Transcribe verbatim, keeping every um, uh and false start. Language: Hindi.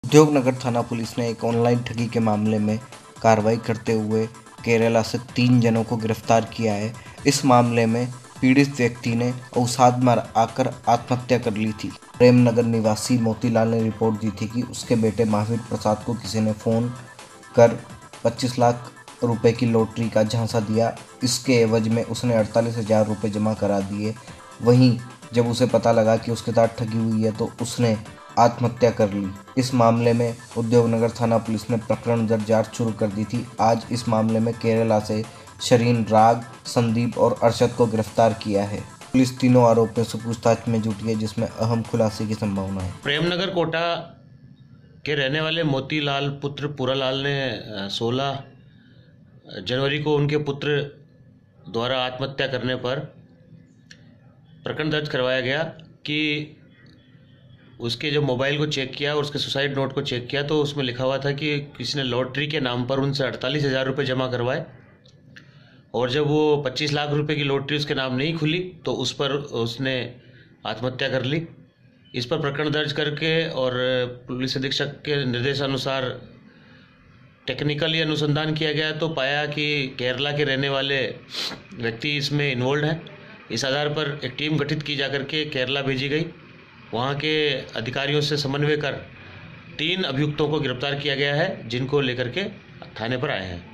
उद्योगनगर थाना पुलिस ने एक ऑनलाइन ठगी के मामले में कार्रवाई करते हुए केरला से तीन जनों को गिरफ्तार किया है। इस मामले में पीड़ित व्यक्ति ने अवसाद में आकर आत्महत्या कर ली थी। प्रेमनगर निवासी मोतीलाल ने रिपोर्ट दी थी कि उसके बेटे महावीर प्रसाद को किसी ने फ़ोन कर पच्चीस लाख रुपए की लॉटरी का झांसा दिया। इसके एवज में उसने अड़तालीस हजार रुपये जमा करा दिए। वहीं जब उसे पता लगा कि उसके साथ ठगी हुई है तो उसने आत्महत्या कर ली। इस मामले में उद्योगनगर थाना पुलिस ने प्रकरण दर्ज जांच शुरू कर दी थी। आज इस मामले में केरला से शरीन, राग, संदीप और अरशद को गिरफ्तार किया है। पुलिस तीनों आरोपियों से पूछताछ में जुटी है, जिसमें अहम खुलासे की संभावना है। प्रेमनगर कोटा के रहने वाले मोतीलाल पुत्र पूरालाल ने सोलह जनवरी को उनके पुत्र द्वारा आत्महत्या करने पर प्रकरण दर्ज करवाया गया कि उसके जो मोबाइल को चेक किया और उसके सुसाइड नोट को चेक किया तो उसमें लिखा हुआ था कि किसी ने लॉटरी के नाम पर उनसे अड़तालीस हज़ार रुपये जमा करवाए और जब वो पच्चीस लाख रुपए की लॉटरी उसके नाम नहीं खुली तो उस पर उसने आत्महत्या कर ली। इस पर प्रकरण दर्ज करके और पुलिस अधीक्षक के निर्देशानुसार टेक्निकली अनुसंधान किया गया तो पाया कि केरला के रहने वाले व्यक्ति इसमें इन्वॉल्व हैं। इस आधार पर एक टीम गठित की जाकर के केरला भेजी गई। वहाँ के अधिकारियों से समन्वय कर तीन अभियुक्तों को गिरफ्तार किया गया है, जिनको लेकर के थाने पर आए हैं।